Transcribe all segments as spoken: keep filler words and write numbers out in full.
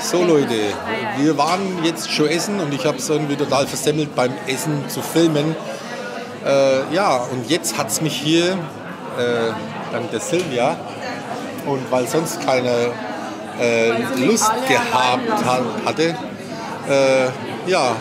So Leute, wir waren jetzt schon essen und ich habe es irgendwie total versemmelt beim Essen zu filmen. Äh, ja, und jetzt hat es mich hier, äh, dank der Silvia, und weil sonst keine äh, Lust gehabt hat, hatte, äh, ja,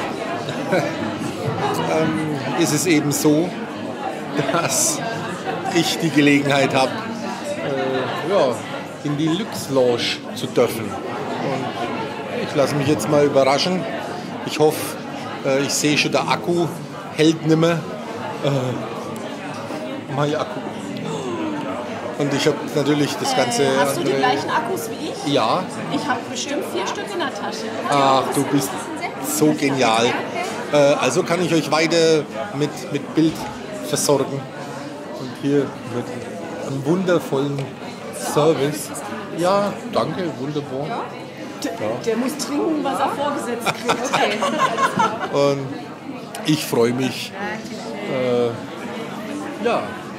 ähm, ist es eben so, dass ich die Gelegenheit habe, äh, ja, in die Lux Lounge zu dürfen. Und ich lasse mich jetzt mal überraschen. Ich hoffe, äh, ich sehe schon, der Akku hält nimmer. Äh, mein Akku. Und ich habe natürlich das ganze... Äh, hast du die andere... gleichen Akkus wie ich? Ja. Ich habe bestimmt vier Stück in der Tasche. Ach, du bist so genial. Äh, also kann ich euch weiter mit, mit Bild versorgen. Und hier mit einem wundervollen Service. Ja, danke, wunderbar. Ja? Der, der muss trinken, was er vorgesetzt kriegt. Okay. Und ich freue mich. Äh, ja.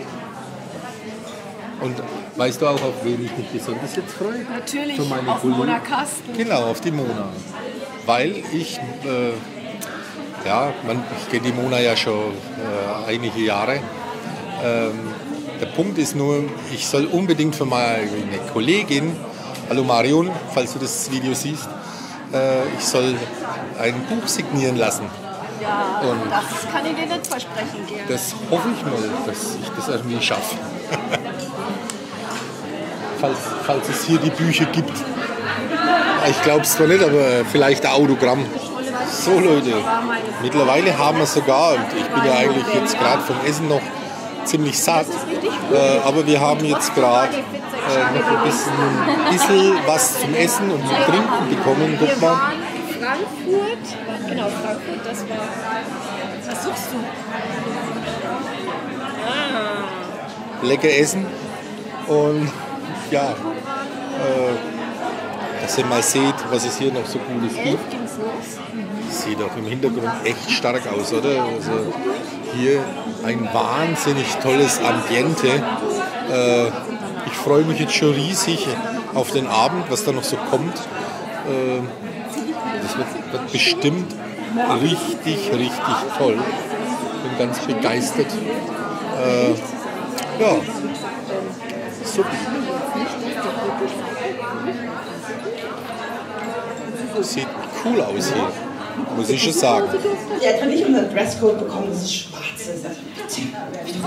Und weißt du auch, auf wen ich mich besonders jetzt freue? Natürlich, Für meine auf Kollegen. Mona Kasten. Genau, auf die Mona. Weil ich, äh, ja, man, ich kenne die Mona ja schon äh, einige Jahre. Ähm, der Punkt ist nur, ich soll unbedingt für meine Kollegin, hallo Marion, falls du das Video siehst, äh, ich soll ein Buch signieren lassen. Ja, Und das kann ich dir nicht versprechen, Gerd. das hoffe ich mal, dass ich das irgendwie schaffe. falls, falls es hier die Bücher gibt. Ich glaube es zwar nicht, aber vielleicht ein Autogramm. So Leute, mittlerweile haben wir sogar, und ich bin ja eigentlich jetzt gerade vom Essen noch ziemlich satt, äh, aber wir haben jetzt gerade äh, noch ein bisschen, bisschen was zum Essen und zum Trinken bekommen. Guck mal. Frankfurt, genau, Frankfurt, das war. Was suchst du? Ah. Lecker essen und ja, äh, dass ihr mal seht, was es hier noch so Cooles gibt. Elf ging's los. Sieht auch im Hintergrund echt stark aus, oder? Also hier ein wahnsinnig tolles Ambiente. Äh, ich freue mich jetzt schon riesig auf den Abend, was da noch so kommt. Äh, das wird, wird bestimmt richtig, richtig toll. Bin ganz begeistert. Äh, ja, super. Sieht cool aus hier, muss ich schon sagen. Sie hat nicht unseren Dresscode bekommen, das ist schwarz. Das ist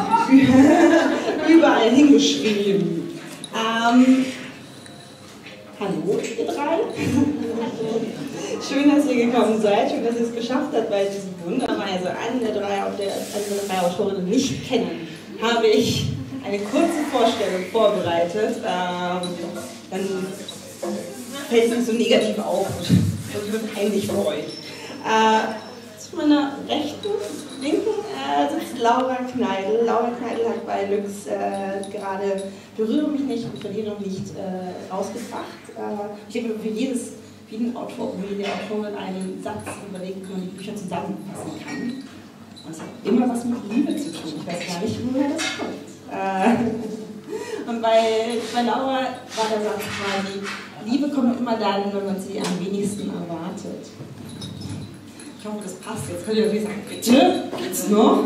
überall hingeschrieben. Ähm, hallo, ihr drei. Schön, dass ihr gekommen seid, schön, dass ihr es geschafft habt, weil diese wunderweise eine der drei, eine der drei Autorinnen nicht kennen, habe ich eine kurze Vorstellung vorbereitet. Ähm, dann fällt es nicht so negativ auf und wird peinlich für euch. Äh, zu meiner rechten, linken äh, sitzt Laura Kneidl. Laura Kneidl hat bei Lux äh, gerade Berühre mich nicht und verliere nicht äh, rausgebracht. Äh, ich habe für jedes, für jeden Autor, für jede Autorin einen Satz überlegt, wie man die Bücher zusammenfassen kann. Und es hat immer was mit Liebe zu tun. Ich weiß gar nicht, woher das kommt. Äh, und bei, bei Laura war der Satz quasi: Liebe kommt immer dann, wenn man sie am wenigsten erwartet. Ich hoffe, das passt. Jetzt könnt ihr natürlich sagen, bitte, geht's noch?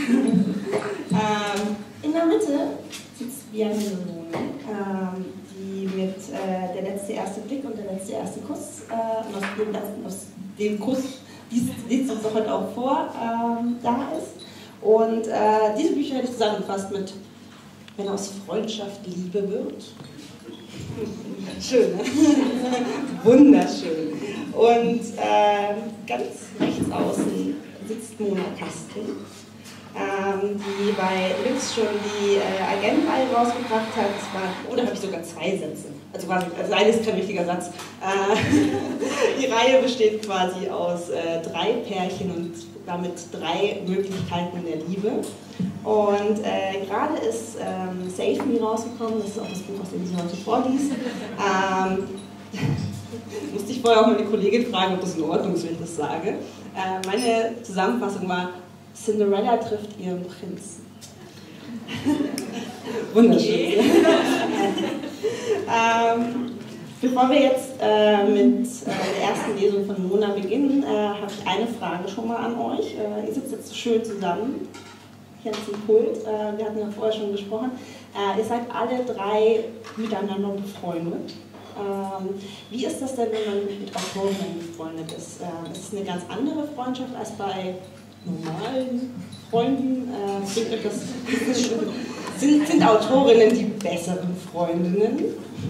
ähm, in der Mitte sitzt Biane Simone, ähm, die mit äh, Der letzte erste Blick und Der letzte erste Kuss, äh, und aus dem, letzten, aus dem Kuss liest uns doch heute auch vor, ähm, da ist. Und äh, diese Bücher hätte ich zusammengefasst mit Wenn aus Freundschaft Liebe wird. Schön, ne? Wunderschön. Und äh, ganz rechts außen sitzt Mona Kasten, ähm, die bei Lux schon die äh, Agentreihe rausgebracht hat. Das war, oder habe ich sogar zwei Sätze? Also, quasi, also eines ist kein richtiger Satz. Äh, die Reihe besteht quasi aus äh, drei Pärchen und damit drei Möglichkeiten der Liebe. Und äh, gerade ist ähm, Save Me rausgekommen, das ist auch das Buch, aus dem ich heute vorlese. Ähm, musste ich vorher auch meine Kollegin fragen, ob das in Ordnung ist, wenn ich das sage. Äh, meine Zusammenfassung war: Cinderella trifft ihren Prinzen. Wunderschön. ähm, Bevor wir jetzt äh, mit äh, der ersten Lesung von Mona beginnen, äh, habe ich eine Frage schon mal an euch. Äh, ihr sitzt jetzt so schön zusammen hier an diesem Pult. Äh, wir hatten ja vorher schon gesprochen. Äh, ihr seid alle drei miteinander befreundet. Ähm, wie ist das denn, wenn man mit Autorinnen befreundet ist? Äh, ist es eine ganz andere Freundschaft als bei normalen Freunden? Äh, sind, das, sind, sind Autorinnen die besseren Freundinnen?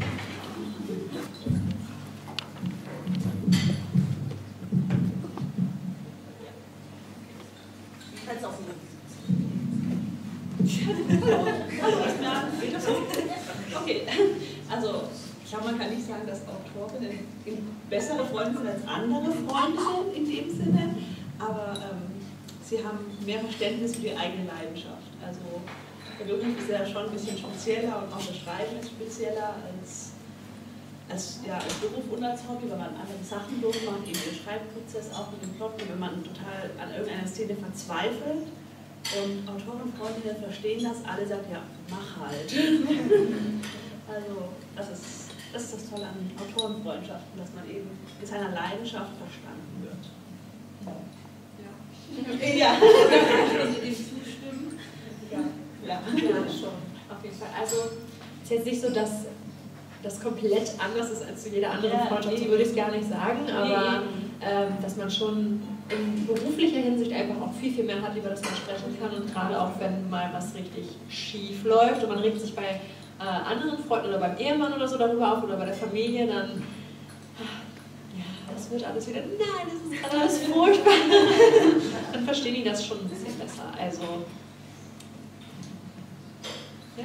Okay, also ich glaube, man kann nicht sagen, dass Autorinnen bessere Freunde sind als andere Freundinnen in dem Sinne, aber ähm, sie haben mehr Verständnis für die eigene Leidenschaft. Also der Beruf ist ja schon ein bisschen spezieller und auch das Schreiben ist spezieller als, als, ja, als Beruf und als Hobby, weil man andere Sachen durchmacht, eben den Schreibprozess auch mit dem Plot, wenn man total an irgendeiner Szene verzweifelt. Und Autoren und Freundinnen verstehen das, alle sagen, ja, mach halt. Also, das ist, das ist das Tolle an Autorenfreundschaften, dass man eben mit seiner Leidenschaft verstanden wird. Ja. Ja. Können Sie dem zustimmen? Ja. Ja. Ja, schon. Auf jeden Fall. Also, es ist jetzt nicht so, dass das komplett anders ist als zu jeder anderen ja, Freundschaft, so nee, würde ich es gar nicht sagen, aber nee. ähm, dass man schon in beruflicher Hinsicht einfach auch viel, viel mehr hat, über das man sprechen kann und gerade auch, wenn mal was richtig schief läuft und man regt sich bei äh, anderen Freunden oder beim Ehemann oder so darüber auf oder bei der Familie, dann ja, das wird alles wieder, nein, das ist gerade alles furchtbar. Dann verstehen die das schon ein bisschen besser. Also, ja?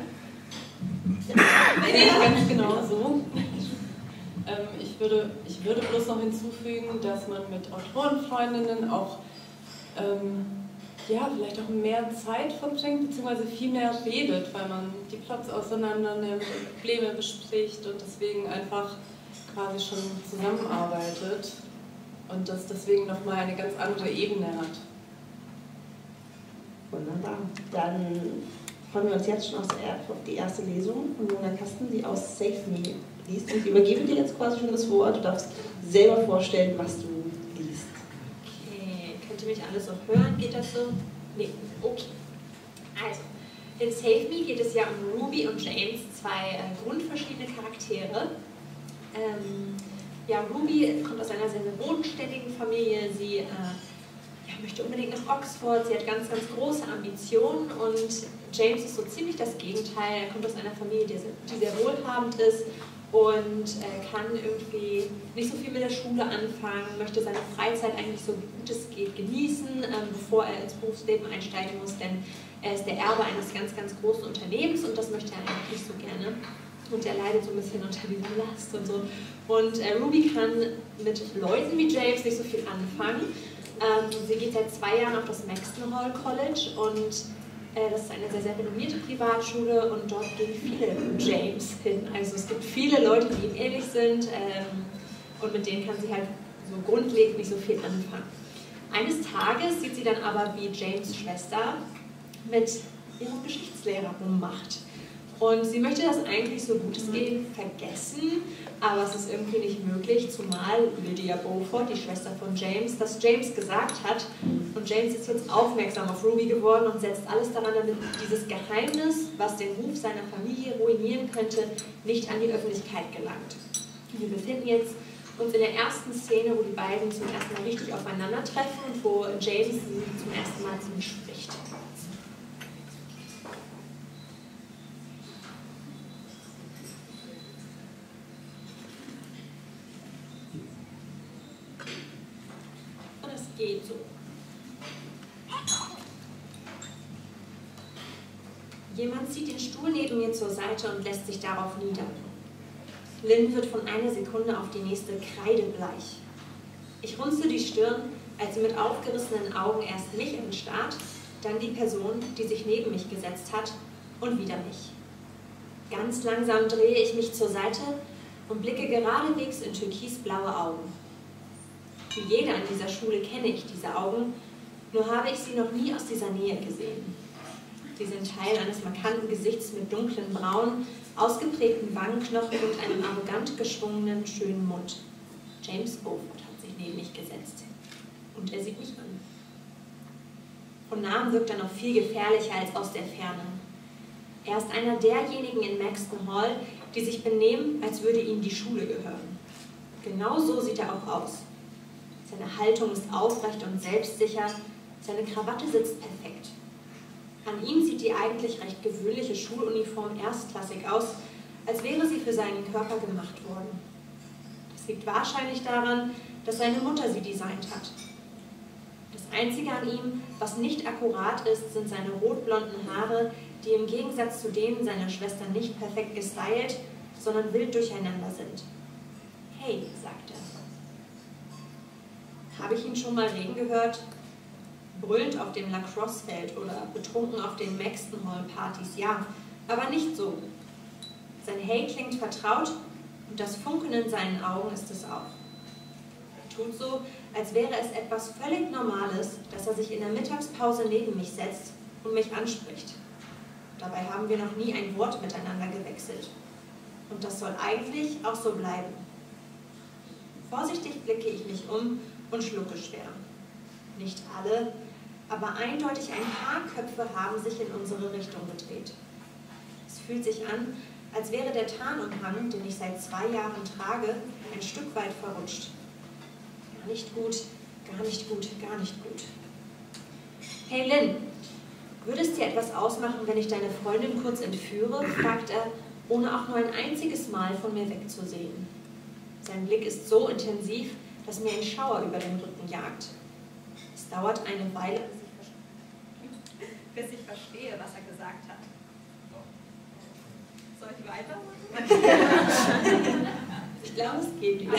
Nee, ganz genau so. Ähm, ich, würde, ich würde bloß noch hinzufügen, dass man mit Autorenfreundinnen auch ähm, ja, vielleicht auch mehr Zeit verbringt, beziehungsweise viel mehr redet, weil man die Plots auseinander nimmt und Probleme bespricht und deswegen einfach quasi schon zusammenarbeitet und das deswegen nochmal eine ganz andere Ebene hat. Wunderbar. Dann freuen wir uns jetzt schon auf die erste Lesung von Mona Kasten, die aus Save Me liest. Und ich übergebe dir jetzt quasi schon das Wort. Du darfst selber vorstellen, was du liest. Okay, könnt ihr mich alle so hören? Geht das so? Nee, okay. Also, in Save Me geht es ja um Ruby und James, zwei äh, grundverschiedene Charaktere. Ähm, ja, Ruby kommt aus einer sehr, sehr bodenständigen Familie. Sie äh, ja, möchte unbedingt nach Oxford. Sie hat ganz, ganz große Ambitionen und James ist so ziemlich das Gegenteil. Er kommt aus einer Familie, die sehr, die sehr wohlhabend ist und äh, kann irgendwie nicht so viel mit der Schule anfangen, möchte seine Freizeit eigentlich so gut es geht genießen, ähm, bevor er ins Berufsleben einsteigen muss, denn er ist der Erbe eines ganz, ganz großen Unternehmens und das möchte er eigentlich nicht so gerne. Und er leidet so ein bisschen unter dieser Last und so. Und äh, Ruby kann mit Leuten wie James nicht so viel anfangen. Ähm, sie geht seit zwei Jahren auf das Maxton Hall College und äh, das ist eine sehr, sehr renommierte Privatschule und dort gehen viele James hin. Also es gibt viele Leute, die ihm ähnlich sind ähm, und mit denen kann sie halt so grundlegend nicht so viel anfangen. Eines Tages sieht sie dann aber, wie James' Schwester mit ihrem Geschichtslehrer rummacht. Und sie möchte das eigentlich so gut es geht vergessen, aber es ist irgendwie nicht möglich, zumal Lydia Beaufort, die Schwester von James, das James gesagt hat. Und James ist jetzt aufmerksam auf Ruby geworden und setzt alles daran, damit dieses Geheimnis, was den Ruf seiner Familie ruinieren könnte, nicht an die Öffentlichkeit gelangt. Wir befinden jetzt uns in der ersten Szene, wo die beiden zum ersten Mal richtig aufeinandertreffen und wo James sie zum ersten Mal zu ihm spricht. Geht so. Jemand zieht den Stuhl neben mir zur Seite und lässt sich darauf nieder. Lynn wird von einer Sekunde auf die nächste kreidebleich. Ich runzel die Stirn, als sie mit aufgerissenen Augen erst mich anstarrt, dann die Person, die sich neben mich gesetzt hat, und wieder mich. Ganz langsam drehe ich mich zur Seite und blicke geradewegs in türkisblaue Augen. Wie jeder an dieser Schule kenne ich diese Augen, nur habe ich sie noch nie aus dieser Nähe gesehen. Sie sind Teil eines markanten Gesichts mit dunklen Brauen, ausgeprägten Wangenknochen und einem arrogant geschwungenen, schönen Mund. James Beaufort hat sich neben mich gesetzt. Und er sieht mich an. Von Namen wirkt er noch viel gefährlicher als aus der Ferne. Er ist einer derjenigen in Maxton Hall, die sich benehmen, als würde ihnen die Schule gehören. Genau so sieht er auch aus. Seine Haltung ist aufrecht und selbstsicher, seine Krawatte sitzt perfekt. An ihm sieht die eigentlich recht gewöhnliche Schuluniform erstklassig aus, als wäre sie für seinen Körper gemacht worden. Das liegt wahrscheinlich daran, dass seine Mutter sie designt hat. Das Einzige an ihm, was nicht akkurat ist, sind seine rotblonden Haare, die im Gegensatz zu denen seiner Schwester nicht perfekt gestylt, sondern wild durcheinander sind. Hey, sagt er. Habe ich ihn schon mal reden gehört? Brüllend auf dem Lacrosse-Feld oder betrunken auf den Maxton Hall-Partys, ja, aber nicht so. Sein Hey klingt vertraut und das Funkeln in seinen Augen ist es auch. Er tut so, als wäre es etwas völlig Normales, dass er sich in der Mittagspause neben mich setzt und mich anspricht. Dabei haben wir noch nie ein Wort miteinander gewechselt. Und das soll eigentlich auch so bleiben. Vorsichtig blicke ich mich um und schlucke schwer. Nicht alle, aber eindeutig ein paar Köpfe haben sich in unsere Richtung gedreht. Es fühlt sich an, als wäre der Tarnumhang, den ich seit zwei Jahren trage, ein Stück weit verrutscht. Gar nicht gut, gar nicht gut, gar nicht gut. Hey Lynn, würde es dir etwas ausmachen, wenn ich deine Freundin kurz entführe? Fragt er, ohne auch nur ein einziges Mal von mir wegzusehen. Sein Blick ist so intensiv, dass mir ein Schauer über den Rücken jagt. Es dauert eine Weile, bis ich verstehe, was er gesagt hat. Soll ich weitermachen? Ich glaube, es geht wieder.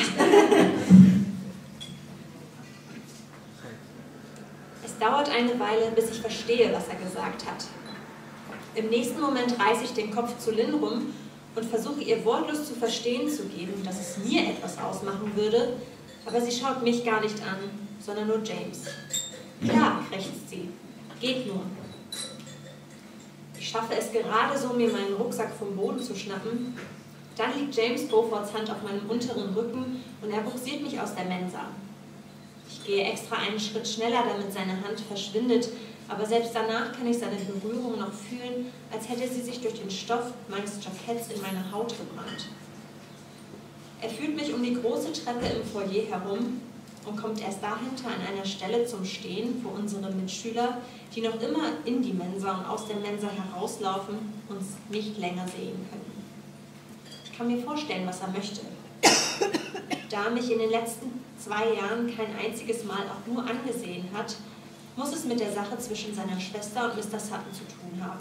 Es dauert eine Weile, bis ich verstehe, was er gesagt hat. Im nächsten Moment reiße ich den Kopf zu Lynn rum und versuche ihr wortlos zu verstehen zu geben, dass es mir etwas ausmachen würde, aber sie schaut mich gar nicht an, sondern nur James. Klar, krächzt sie. Geht nur. Ich schaffe es gerade so, mir meinen Rucksack vom Boden zu schnappen. Dann liegt James Beauforts Hand auf meinem unteren Rücken und er buxiert mich aus der Mensa. Ich gehe extra einen Schritt schneller, damit seine Hand verschwindet, aber selbst danach kann ich seine Berührung noch fühlen, als hätte sie sich durch den Stoff meines Jacketts in meine Haut gebrannt. Er führt mich um die große Treppe im Foyer herum und kommt erst dahinter an einer Stelle zum Stehen, wo unsere Mitschüler, die noch immer in die Mensa und aus der Mensa herauslaufen, uns nicht länger sehen können. Ich kann mir vorstellen, was er möchte. Da er mich in den letzten zwei Jahren kein einziges Mal auch nur angesehen hat, muss es mit der Sache zwischen seiner Schwester und Mister Sutton zu tun haben.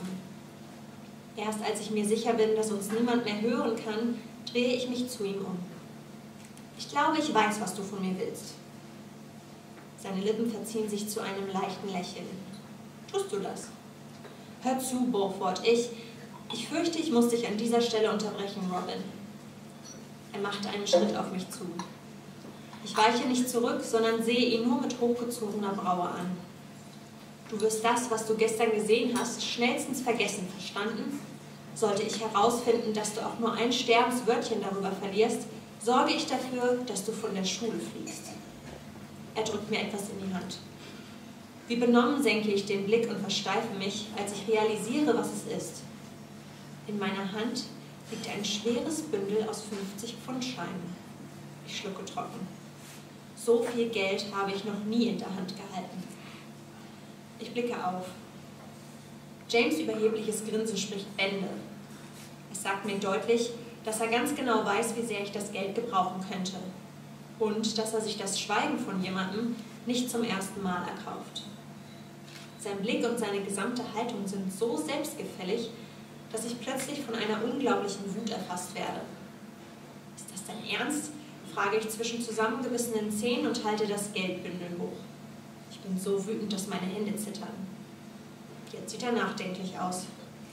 Erst als ich mir sicher bin, dass uns niemand mehr hören kann, drehe ich mich zu ihm um. Ich glaube, ich weiß, was du von mir willst. Seine Lippen verziehen sich zu einem leichten Lächeln. Tust du das? Hör zu, Beaufort, ich, ich fürchte, ich muss dich an dieser Stelle unterbrechen, Robin. Er macht einen Schritt auf mich zu. Ich weiche nicht zurück, sondern sehe ihn nur mit hochgezogener Braue an. Du wirst das, was du gestern gesehen hast, schnellstens vergessen, verstanden? Sollte ich herausfinden, dass du auch nur ein Sterbenswörtchen darüber verlierst, sorge ich dafür, dass du von der Schule fliegst. Er drückt mir etwas in die Hand. Wie benommen senke ich den Blick und versteife mich, als ich realisiere, was es ist. In meiner Hand liegt ein schweres Bündel aus fünfzig Pfund Scheinen. Ich schlucke trocken. So viel Geld habe ich noch nie in der Hand gehalten. Ich blicke auf. James' überhebliches Grinsen spricht Bände. Es sagt mir deutlich, dass er ganz genau weiß, wie sehr ich das Geld gebrauchen könnte. Und dass er sich das Schweigen von jemandem nicht zum ersten Mal erkauft. Sein Blick und seine gesamte Haltung sind so selbstgefällig, dass ich plötzlich von einer unglaublichen Wut erfasst werde. Ist das dein Ernst? Frage ich zwischen zusammengebissenen Zähnen und halte das Geldbündel hoch. Ich bin so wütend, dass meine Hände zittern. Jetzt sieht er nachdenklich aus.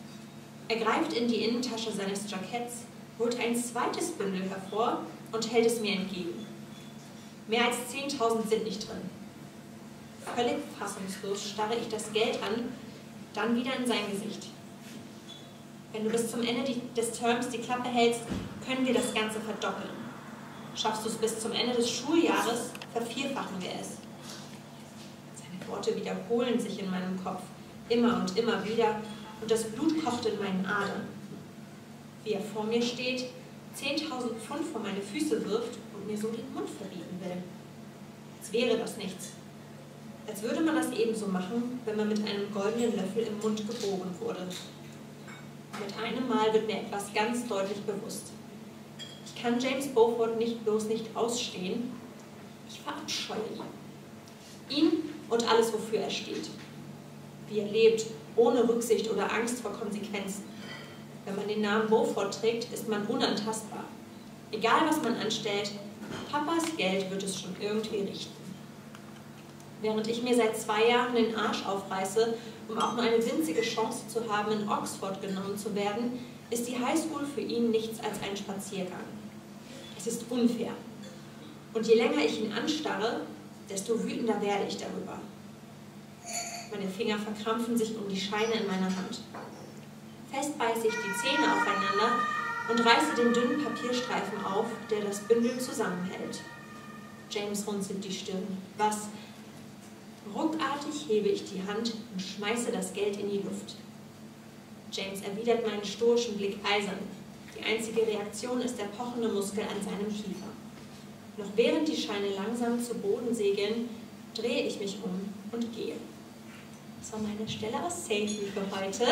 Er greift in die Innentasche seines Jacketts, holt ein zweites Bündel hervor und hält es mir entgegen. Mehr als zehntausend sind nicht drin. Völlig fassungslos starre ich das Geld an, dann wieder in sein Gesicht. Wenn du bis zum Ende des Terms die Klappe hältst, können wir das Ganze verdoppeln. Schaffst du es bis zum Ende des Schuljahres, vervierfachen wir es. Seine Worte wiederholen sich in meinem Kopf, immer und immer wieder, und das Blut kocht in meinen Adern. Wie er vor mir steht, zehntausend Pfund vor meine Füße wirft und mir so den Mund verbieten will. Als wäre das nichts. Als würde man das ebenso machen, wenn man mit einem goldenen Löffel im Mund geboren wurde. Mit einem Mal wird mir etwas ganz deutlich bewusst. Ich kann James Beaufort nicht bloß nicht ausstehen, ich verabscheue ihn. Ihn und alles, wofür er steht. Wie er lebt, ohne Rücksicht oder Angst vor Konsequenzen. Wenn man den Namen Beaufort trägt, ist man unantastbar. Egal, was man anstellt, Papas Geld wird es schon irgendwie richten. Während ich mir seit zwei Jahren den Arsch aufreiße, um auch nur eine winzige Chance zu haben, in Oxford genommen zu werden, ist die Highschool für ihn nichts als ein Spaziergang. Es ist unfair. Und je länger ich ihn anstarre, desto wütender werde ich darüber. Meine Finger verkrampfen sich um die Scheine in meiner Hand. Fest beiße ich die Zähne aufeinander und reiße den dünnen Papierstreifen auf, der das Bündel zusammenhält. James runzelt die Stirn. Was? Ruckartig hebe ich die Hand und schmeiße das Geld in die Luft. James erwidert meinen stoischen Blick eisern. Die einzige Reaktion ist der pochende Muskel an seinem Kiefer. Noch während die Scheine langsam zu Boden segeln, drehe ich mich um und gehe. Das war meine Stelle aus Safety für heute.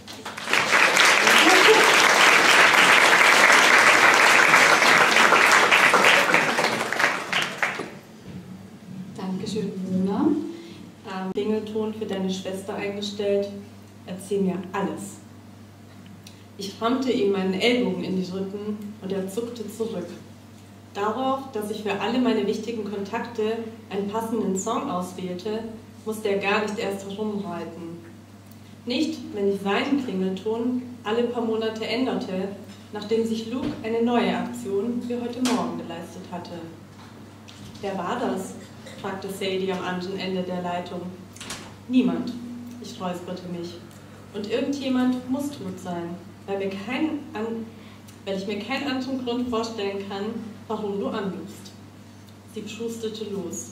Dankeschön, Mona. Ähm, Klingelton für deine Schwester eingestellt. Erzähl mir alles. Ich rammte ihm meinen Ellbogen in die Rippen und er zuckte zurück. Darauf, dass ich für alle meine wichtigen Kontakte einen passenden Song auswählte, musste er gar nicht erst herumreiten. Nicht, wenn ich seinen Klingelton alle paar Monate änderte, nachdem sich Luke eine neue Aktion für heute Morgen geleistet hatte. Wer war das? Fragte Sadie am anderen Ende der Leitung. Niemand. Ich räusperte mich. Und irgendjemand muss tot sein, weil, mir kein an, weil ich mir keinen anderen Grund vorstellen kann, warum du anrufst. Sie schusterte los.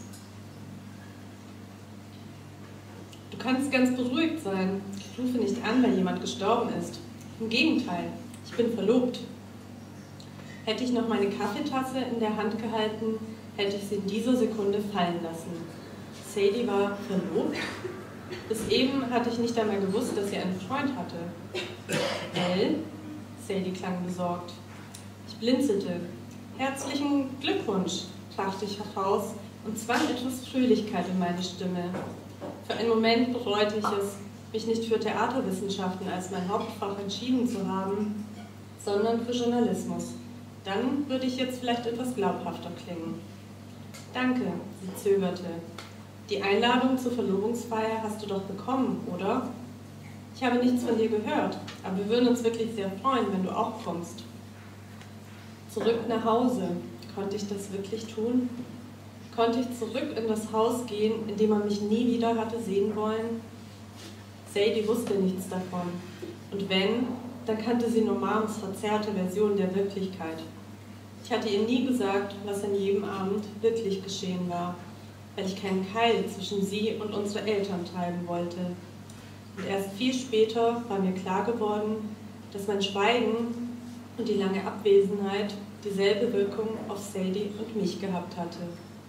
Du kannst ganz beruhigt sein. Ich rufe nicht an, weil jemand gestorben ist. Im Gegenteil, ich bin verlobt. Hätte ich noch meine Kaffeetasse in der Hand gehalten, hätte ich sie in dieser Sekunde fallen lassen. Sadie war verlobt? Bis eben hatte ich nicht einmal gewusst, dass sie einen Freund hatte. Elle? Sadie klang besorgt. Ich blinzelte. Herzlichen Glückwunsch, brachte ich heraus und zwang etwas Fröhlichkeit in meine Stimme. Für einen Moment bereute ich es, mich nicht für Theaterwissenschaften als mein Hauptfach entschieden zu haben, sondern für Journalismus. Dann würde ich jetzt vielleicht etwas glaubhafter klingen. Danke, sie zögerte. Die Einladung zur Verlobungsfeier hast du doch bekommen, oder? Ich habe nichts von dir gehört, aber wir würden uns wirklich sehr freuen, wenn du auch kommst. Zurück nach Hause. Konnte ich das wirklich tun? Konnte ich zurück in das Haus gehen, in dem man mich nie wieder hatte sehen wollen? Sadie wusste nichts davon. Und wenn, dann kannte sie nur Mams verzerrte Version der Wirklichkeit. Ich hatte ihr nie gesagt, was an jedem Abend wirklich geschehen war, weil ich keinen Keil zwischen sie und unsere Eltern treiben wollte. Und erst viel später war mir klar geworden, dass mein Schweigen und die lange Abwesenheit dieselbe Wirkung auf Sadie und mich gehabt hatte.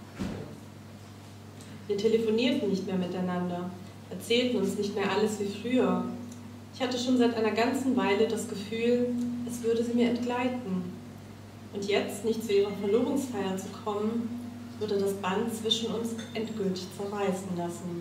Wir telefonierten nicht mehr miteinander, erzählten uns nicht mehr alles wie früher. Ich hatte schon seit einer ganzen Weile das Gefühl, es würde sie mir entgleiten. Und jetzt nicht zu ihrer Verlobungsfeier zu kommen, würde das Band zwischen uns endgültig zerreißen lassen.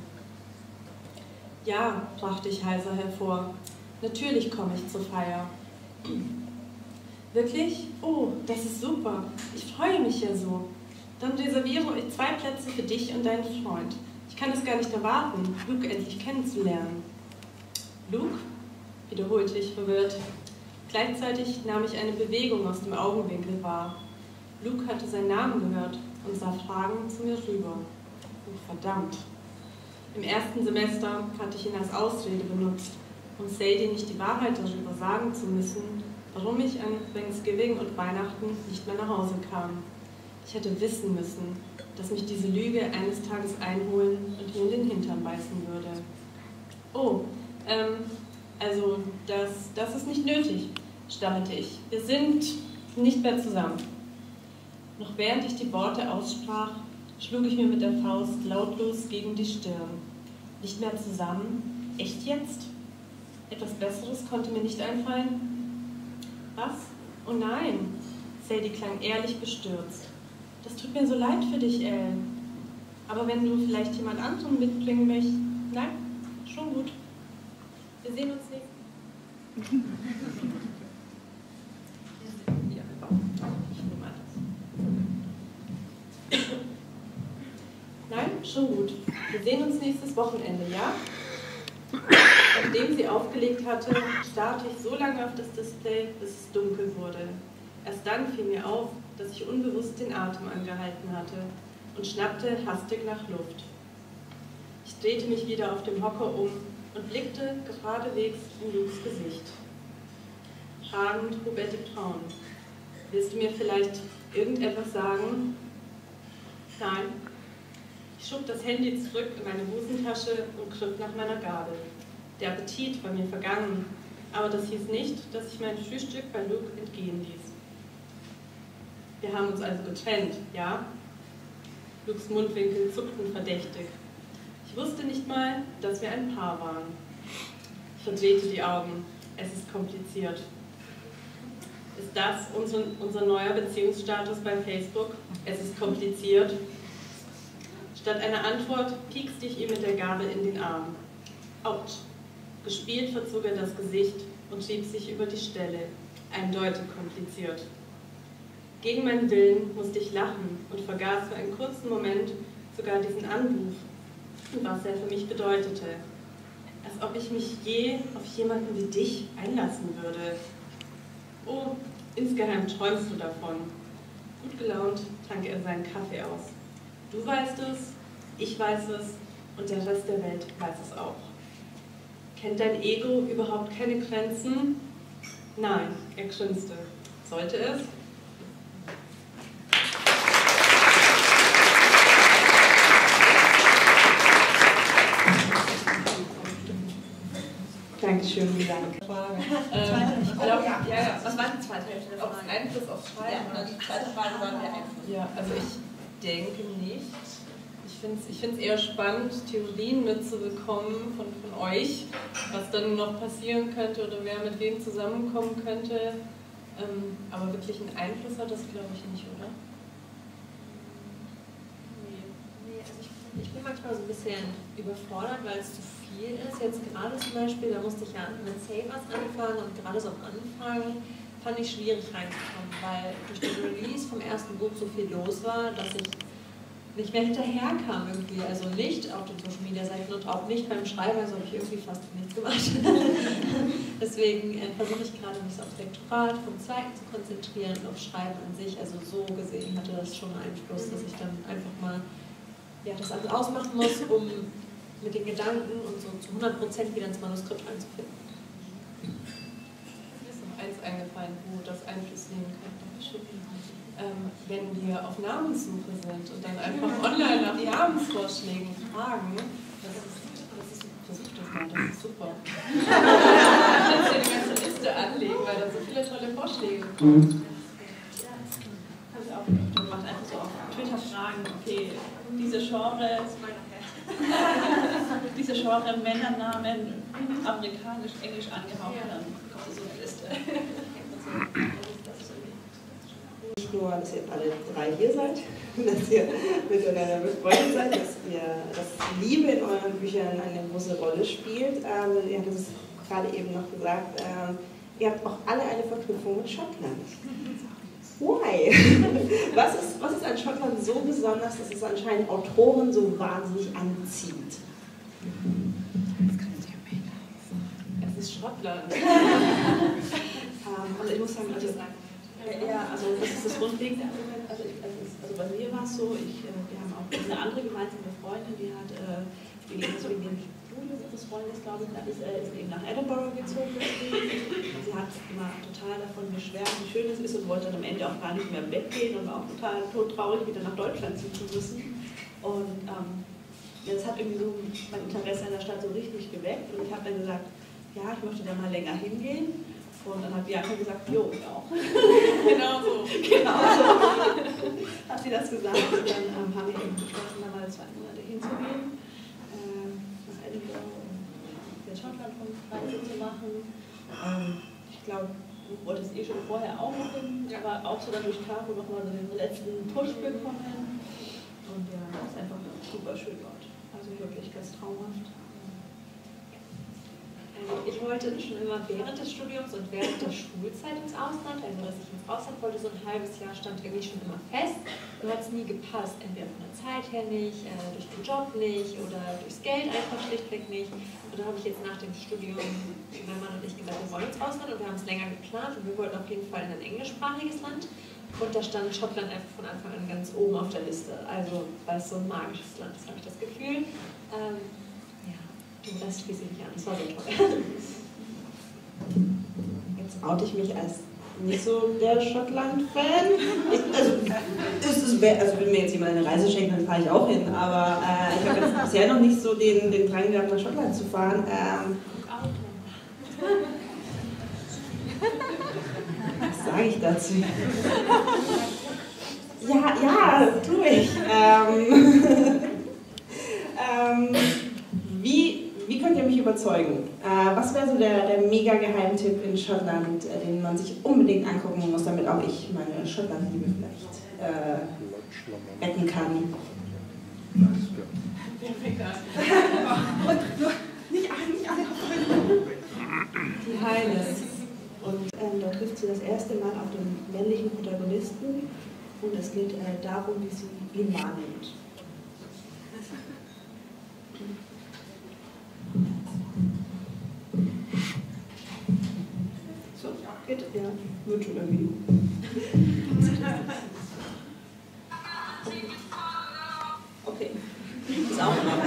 Ja, brachte ich heiser hervor, natürlich komme ich zur Feier. Wirklich? Oh, das ist super. Ich freue mich ja so. Dann reserviere ich zwei Plätze für dich und deinen Freund. Ich kann es gar nicht erwarten, Luke endlich kennenzulernen. Luke? Wiederholte ich verwirrt. Gleichzeitig nahm ich eine Bewegung aus dem Augenwinkel wahr. Luke hatte seinen Namen gehört und sah fragend zu mir rüber. Oh, verdammt. Im ersten Semester hatte ich ihn als Ausrede benutzt, um Sadie nicht die Wahrheit darüber sagen zu müssen, warum ich an Thanksgiving und Weihnachten nicht mehr nach Hause kam. Ich hätte wissen müssen, dass mich diese Lüge eines Tages einholen und mir in den Hintern beißen würde. Oh, ähm, also das, das ist nicht nötig, stammelte ich. Wir sind nicht mehr zusammen. Noch während ich die Worte aussprach, schlug ich mir mit der Faust lautlos gegen die Stirn. Nicht mehr zusammen? Echt jetzt? Etwas Besseres konnte mir nicht einfallen. Was? Oh nein! Sadie klang ehrlich bestürzt. Das tut mir so leid für dich, Elle. Aber wenn du vielleicht jemand anderen mitbringen möchtest... Nein? Schon gut. Wir sehen uns nicht. Ja, ich nehme an. Nein? Schon gut. Wir sehen uns nächstes Wochenende, ja? Nachdem sie aufgelegt hatte, starrte ich so lange auf das Display, bis es dunkel wurde. Erst dann fiel mir auf, dass ich unbewusst den Atem angehalten hatte und schnappte hastig nach Luft. Ich drehte mich wieder auf dem Hocker um und blickte geradewegs in Lukes Gesicht. Fragend hob er die Brauen. Willst du mir vielleicht irgendetwas sagen? Nein. Ich schob das Handy zurück in meine Hosentasche und griff nach meiner Gabel. Der Appetit war mir vergangen, aber das hieß nicht, dass ich mein Frühstück bei Luke entgehen ließ. Wir haben uns also getrennt, ja? Lukes Mundwinkel zuckten verdächtig. Ich wusste nicht mal, dass wir ein Paar waren. Ich verdrehte die Augen. Es ist kompliziert. Ist das unser, unser neuer Beziehungsstatus bei Facebook? Es ist kompliziert. Statt einer Antwort piekste ich ihm mit der Gabel in den Arm. Autsch. Gespielt verzog er das Gesicht und schrieb sich über die Stelle. Eindeutig kompliziert. Gegen meinen Willen musste ich lachen und vergaß für einen kurzen Moment sogar diesen Anruf und was er für mich bedeutete. Als ob ich mich je auf jemanden wie dich einlassen würde. Oh, insgeheim träumst du davon. Gut gelaunt trank er seinen Kaffee aus. Du weißt es, ich weiß es und der Rest der Welt weiß es auch. Kennt dein Ego überhaupt keine Grenzen? Nein, er grinste. Sollte es? Dankeschön, vielen Dank. Ähm, ich glaube, ja, ja. Was war die zweite Hälfte der Ob Frage? Einfluss aufs Schreiben? Ja, die zweite Frage war der Einfluss. Ja, also ich denke nicht. Ich finde es ich find's eher spannend, Theorien mitzubekommen von, von euch, was dann noch passieren könnte oder wer mit wem zusammenkommen könnte. Ähm, aber wirklich einen Einfluss hat das, glaube ich, nicht, oder? Nee, nee, also ich, ich bin manchmal so ein bisschen überfordert, weil es zu viel ist. Jetzt gerade zum Beispiel, da musste ich ja mit Save was anfangen und gerade so am Anfang fand ich schwierig reinzukommen, weil durch den Release vom ersten Buch so viel los war, dass ich nicht mehr hinterherkam irgendwie. Also nicht auf den Social Media Seiten und auch nicht beim Schreiben, also habe ich irgendwie fast nichts gemacht. Deswegen äh, versuche ich gerade mich aufs Lektorat vom zweiten zu konzentrieren und auf Schreiben an sich. Also so gesehen hatte das schon Einfluss, dass ich dann einfach mal ja, das alles ausmachen muss, um mit den Gedanken und so zu hundert Prozent wieder ins Manuskript reinzufinden. Mir ist noch eins eingefallen, wo das Einfluss nehmen kann. Ähm, wenn wir auf Namenssuche sind und dann einfach online nach Namensvorschlägen fragen, das ist, das ist, versuch das mal, das ist super. Du kannst dir die ganze Liste anlegen, weil da so viele tolle Vorschläge kommen. Kannst auch, du machst einfach so auf Twitter fragen, okay, diese Genre, diese Genre Männernamen, amerikanisch, englisch angehaucht, dann kommt so eine Liste. Nicht nur, dass ihr alle drei hier seid, dass ihr miteinander befreundet seid, dass, ihr, dass Liebe in euren Büchern eine große Rolle spielt. Ähm, ihr habt es gerade eben noch gesagt, ähm, ihr habt auch alle eine Verknüpfung mit Schottland. Why? Was ist, was ist an Schottland so besonders, dass es anscheinend Autoren so wahnsinnig anzieht? Es ist Schottland. ähm, also ich muss sagen, also, ja, also das ist das grundlegende Argument. Also, ich, also, also bei mir war es so, ich, äh, wir haben auch eine andere gemeinsame Freundin, die hat äh, wegen dem Studium ihres Freundes, glaube ich, da ist, äh, ist eben nach Edinburgh gezogen. Sie hat immer total davon geschwärmt, wie schön es ist und wollte dann am Ende auch gar nicht mehr weggehen und war auch total todtraurig, wieder nach Deutschland ziehen zu müssen. Und ähm, ja, das hat irgendwie so mein Interesse an der Stadt so richtig geweckt und ich habe dann gesagt, ja, ich möchte da mal länger hingehen. Und dann hat Bianca gesagt, jo, ich auch. Genau so. Genau so hat sie das gesagt und dann ähm, haben wir eben beschlossen, da mal zwei Monate hinzugehen, äh, nach Edinburgh und in Schottland Reise zu machen. Ähm, ich glaube, du wolltest eh schon vorher auch noch hin, aber auch so dann durch Caro nochmal so den letzten Push bekommen. Und ja, das ist einfach super schön dort. Also wirklich ganz traumhaft. Ich wollte schon immer während des Studiums und während der Schulzeit ins Ausland, also dass ich ins Ausland wollte, so ein halbes Jahr stand irgendwie schon immer fest. Nur hat es nie gepasst, entweder von der Zeit her nicht, äh, durch den Job nicht oder durchs Geld einfach schlichtweg nicht. Und da habe ich jetzt nach dem Studium, mein Mann und ich gesagt, wir wollen ins Ausland und wir haben es länger geplant und wir wollten auf jeden Fall in ein englischsprachiges Land. Und da stand Schottland einfach von Anfang an ganz oben auf der Liste. Also, weil es so ein magisches Land ist, habe ich das Gefühl. Ähm, Und das schließe ich nicht an, das war so toll. Jetzt oute ich mich als nicht so der Schottland-Fan. Also, das ist, also, wenn mir jetzt jemand eine Reise schenkt, dann fahre ich auch hin. Aber äh, ich habe jetzt bisher noch nicht so den, den Drang gehabt, nach Schottland zu fahren. Ähm, was sage ich dazu? Ja, ja, tue ich. Ähm, ähm, wie Wie könnt ihr mich überzeugen? Äh, was wäre so der, der mega Geheimtipp in Schottland, äh, den man sich unbedingt angucken muss, damit auch ich meine Schottland-Liebe vielleicht äh, retten kann? Nicht alle, nicht alle die Highlands. Und ähm, da trifft sie das erste Mal auf den männlichen Protagonisten und es geht äh, darum, wie sie ihn wahrnimmt. So, geht, ja, wird schon irgendwie. Okay, ist auch noch.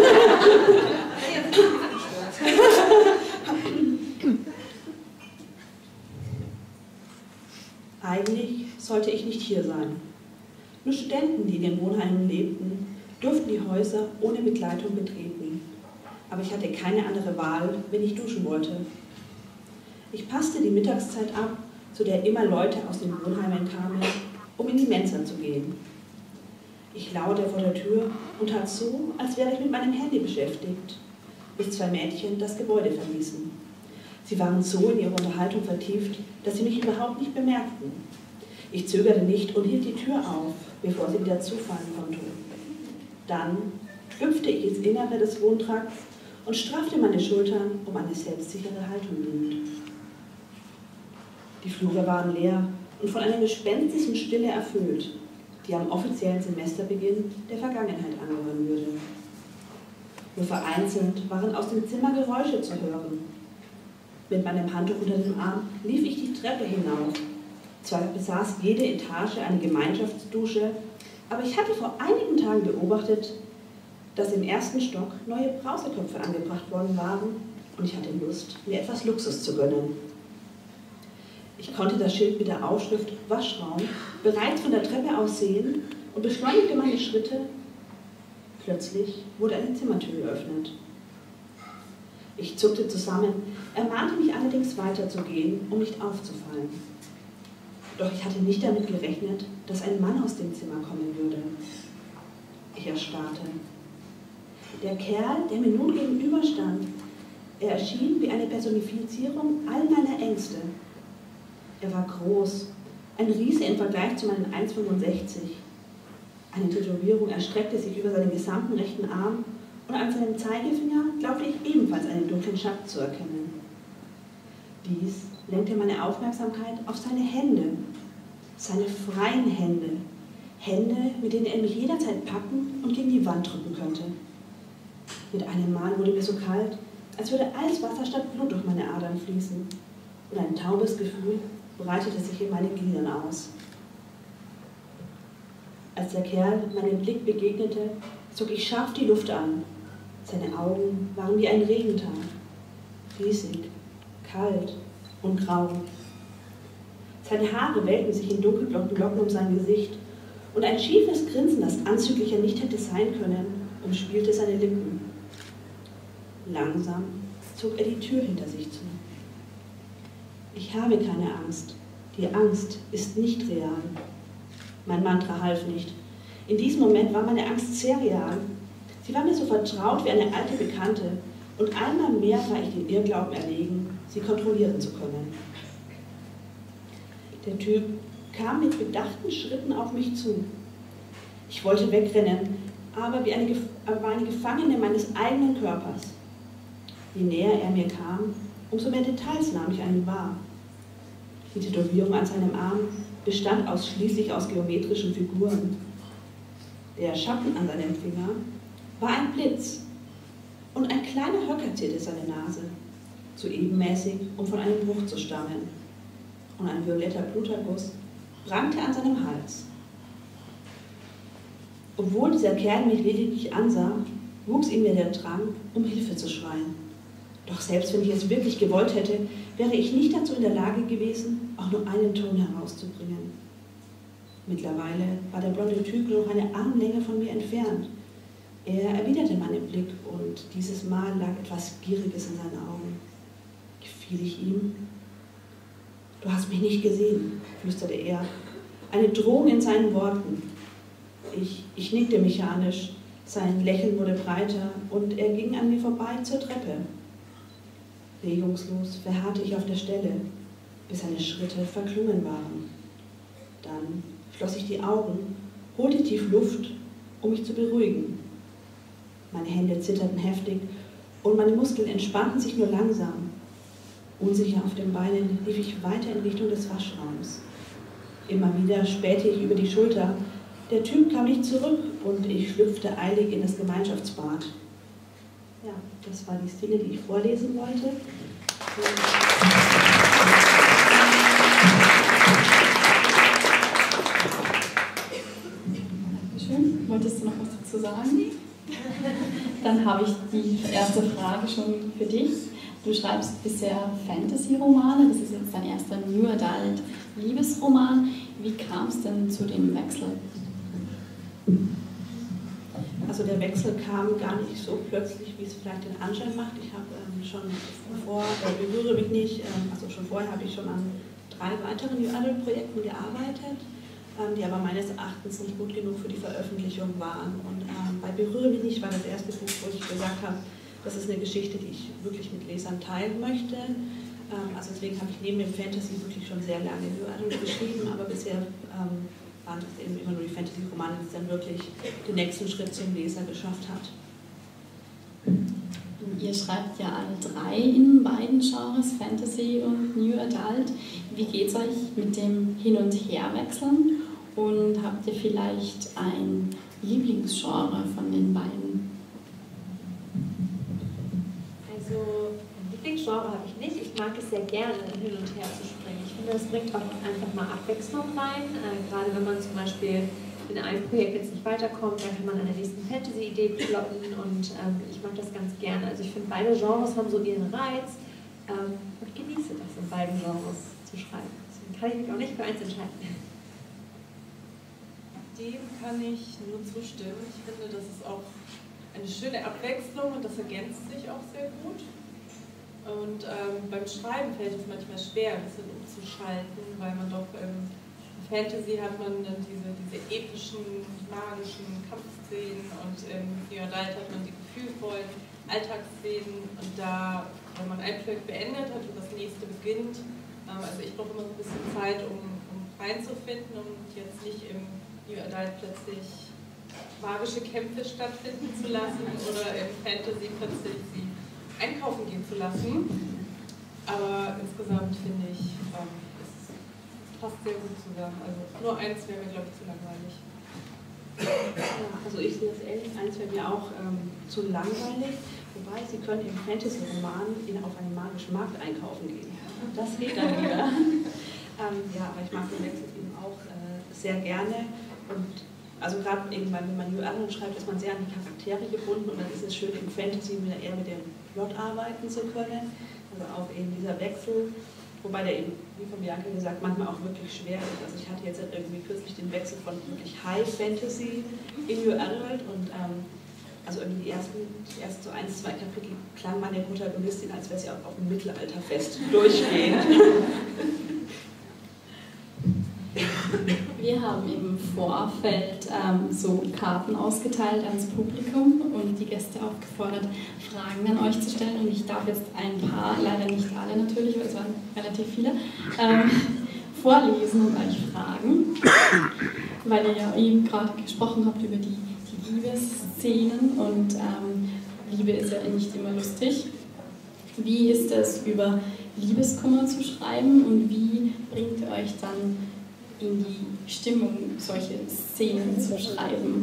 Eigentlich sollte ich nicht hier sein. Nur Studenten, die in den Wohnheimen lebten, durften die Häuser ohne Begleitung betreten. Aber ich hatte keine andere Wahl, wenn ich duschen wollte. Ich passte die Mittagszeit ab, zu der immer Leute aus den Wohnheimen kamen, um in die Mensa zu gehen. Ich lauerte vor der Tür und tat so, als wäre ich mit meinem Handy beschäftigt, bis zwei Mädchen das Gebäude verließen. Sie waren so in ihre Unterhaltung vertieft, dass sie mich überhaupt nicht bemerkten. Ich zögerte nicht und hielt die Tür auf, bevor sie wieder zufallen konnte. Dann hüpfte ich ins Innere des Wohntrakts und straffte meine Schultern, um eine selbstsichere Haltung nimmt. Die Flure waren leer und von einer gespenstischen Stille erfüllt, die am offiziellen Semesterbeginn der Vergangenheit angehören würde. Nur vereinzelt waren aus dem Zimmer Geräusche zu hören. Mit meinem Handtuch unter dem Arm lief ich die Treppe hinauf. Zwar besaß jede Etage eine Gemeinschaftsdusche, aber ich hatte vor einigen Tagen beobachtet, dass im ersten Stock neue Brauseköpfe angebracht worden waren und ich hatte Lust, mir etwas Luxus zu gönnen. Ich konnte das Schild mit der Aufschrift Waschraum bereits von der Treppe aus sehen und beschleunigte meine Schritte. Plötzlich wurde eine Zimmertür geöffnet. Ich zuckte zusammen, ermahnte mich allerdings weiterzugehen, um nicht aufzufallen. Doch ich hatte nicht damit gerechnet, dass ein Mann aus dem Zimmer kommen würde. Ich erstarrte. Der Kerl, der mir nun gegenüberstand, er erschien wie eine Personifizierung all meiner Ängste. Er war groß, ein Riese im Vergleich zu meinen eins Komma fünfundsechzig. Eine Tätowierung erstreckte sich über seinen gesamten rechten Arm und an seinem Zeigefinger glaubte ich ebenfalls einen dunklen Schatten zu erkennen. Dies lenkte meine Aufmerksamkeit auf seine Hände, seine freien Hände, Hände, mit denen er mich jederzeit packen und gegen die Wand drücken könnte. Mit einem Mal wurde mir so kalt, als würde Eiswasser statt Blut durch meine Adern fließen, und ein taubes Gefühl breitete sich in meinen Gliedern aus. Als der Kerl meinem Blick begegnete, zog ich scharf die Luft an. Seine Augen waren wie ein Regentag, riesig, kalt und grau. Seine Haare wellten sich in dunkelblonden Locken um sein Gesicht und ein schiefes Grinsen, das anzüglicher nicht hätte sein können, umspielte seine Lippen. Langsam zog er die Tür hinter sich zu. Ich habe keine Angst. Die Angst ist nicht real. Mein Mantra half nicht. In diesem Moment war meine Angst sehr real. Sie war mir so vertraut wie eine alte Bekannte und einmal mehr war ich den Irrglauben erlegen, sie kontrollieren zu können. Der Typ kam mit bedachten Schritten auf mich zu. Ich wollte wegrennen, aber wie eine, war eine Gefangene meines eigenen Körpers. Je näher er mir kam, umso mehr Details nahm ich an ihn wahr. Die Tätowierung an seinem Arm bestand ausschließlich aus geometrischen Figuren. Der Schatten an seinem Finger war ein Blitz und ein kleiner Höcker zierte seine Nase, zu ebenmäßig, um von einem Bruch zu stammen. Und ein violetter Bluterguss brannte an seinem Hals. Obwohl dieser Kerl mich lediglich ansah, wuchs in mir der Drang, um Hilfe zu schreien. Doch selbst wenn ich es wirklich gewollt hätte, wäre ich nicht dazu in der Lage gewesen, auch nur einen Ton herauszubringen. Mittlerweile war der blonde Typ nur noch eine Armlänge von mir entfernt. Er erwiderte meinen Blick und dieses Mal lag etwas Gieriges in seinen Augen. Gefiel ich ihm? Du hast mich nicht gesehen, flüsterte er, eine Drohung in seinen Worten. Ich, ich nickte mechanisch, sein Lächeln wurde breiter und er ging an mir vorbei zur Treppe. Regungslos verharrte ich auf der Stelle, bis seine Schritte verklungen waren. Dann schloss ich die Augen, holte tief Luft, um mich zu beruhigen. Meine Hände zitterten heftig und meine Muskeln entspannten sich nur langsam. Unsicher auf den Beinen lief ich weiter in Richtung des Waschraums. Immer wieder spähte ich über die Schulter. Der Typ kam nicht zurück und ich schlüpfte eilig in das Gemeinschaftsbad. Ja, das war die Szene, die ich vorlesen wollte. Dankeschön. Wolltest du noch was dazu sagen? Dann habe ich die erste Frage schon für dich. Du schreibst bisher Fantasy-Romane, das ist jetzt dein erster New Adult Liebesroman. Wie kam es denn zu dem Wechsel? Also der Wechsel kam gar nicht so plötzlich, wie es vielleicht den Anschein macht. Ich habe ähm, schon vor, äh, berühre mich nicht, ähm, also schon vorher habe ich schon an drei weiteren New Adult Projekten gearbeitet, ähm, die aber meines Erachtens nicht gut genug für die Veröffentlichung waren. Und ähm, bei Berühre mich nicht war das erste Buch, wo ich gesagt habe, das ist eine Geschichte, die ich wirklich mit Lesern teilen möchte. Ähm, also deswegen habe ich neben dem Fantasy wirklich schon sehr lange New Adult geschrieben, aber bisher ähm, waren das eben immer nur die Fantasy-Romane, die dann wirklich den nächsten Schritt zum Leser geschafft hat. Ihr schreibt ja alle drei in beiden Genres, Fantasy und New Adult. Wie geht es euch mit dem Hin- und Herwechseln? Und habt ihr vielleicht ein Lieblingsgenre von den beiden? Also ein Lieblingsgenre habe ich nicht. Ich mag es sehr gerne, hin und her zu springen. Ich finde, das bringt auch einfach mal Abwechslung rein. Äh, gerade wenn man zum Beispiel in einem Projekt jetzt nicht weiterkommt, dann kann man an der nächsten Fantasy-Idee plotten und ähm, ich mag das ganz gerne. Also ich finde, beide Genres haben so ihren Reiz ähm, und genieße das, in beiden Genres zu schreiben. Deswegen kann ich mich auch nicht für eins entscheiden. Dem kann ich nur zustimmen. Ich finde, das ist auch eine schöne Abwechslung und das ergänzt sich auch sehr gut. Und ähm, beim Schreiben fällt es manchmal schwer, ein bisschen umzuschalten, weil man doch im Fantasy hat man dann diese, diese epischen, magischen Kampfszenen und im New Adult hat man die gefühlvollen Alltagsszenen und da, wenn man ein Projekt beendet hat und das nächste beginnt, ähm, also ich brauche immer so ein bisschen Zeit, um, um reinzufinden und jetzt nicht im New Adult plötzlich magische Kämpfe stattfinden zu lassen oder im Fantasy plötzlich sie einkaufen gehen zu lassen. Aber insgesamt finde ich, ähm, es passt sehr gut zusammen. Also nur eins wäre mir, glaube ich, zu langweilig. Ja, also ich sehe das ähnlich. Eins wäre mir auch ähm, zu langweilig. Wobei, Sie können im Fantasy-Roman auf einen magischen Markt einkaufen gehen. Das geht dann wieder. ähm, ja, aber ich mag den Wechsel eben auch äh, sehr gerne. Und also gerade eben, wenn man New Adult schreibt, ist man sehr an die Charaktere gebunden und dann ist es schön, im Fantasy wieder eher mit dem Plot arbeiten zu können. Also auch eben dieser Wechsel, wobei der eben, wie von Bianca gesagt, manchmal auch wirklich schwer ist. Also ich hatte jetzt halt irgendwie kürzlich den Wechsel von wirklich High Fantasy in New Adult und ähm, also irgendwie die ersten, die ersten so eins, zwei Kapitel klang meine Protagonistin, als wäre sie auch auf dem Mittelalterfest durchgehend. Wir haben im Vorfeld ähm, so Karten ausgeteilt ans Publikum und die Gäste aufgefordert, Fragen an euch zu stellen. Und ich darf jetzt ein paar, leider nicht alle natürlich, weil es waren relativ viele, ähm, vorlesen und euch fragen, weil ihr ja eben gerade gesprochen habt über die, die Liebesszenen und ähm, Liebe ist ja nicht immer lustig. Wie ist es, über Liebeskummer zu schreiben und wie bringt ihr euch dann in die Stimmung, solche Szenen zu schreiben?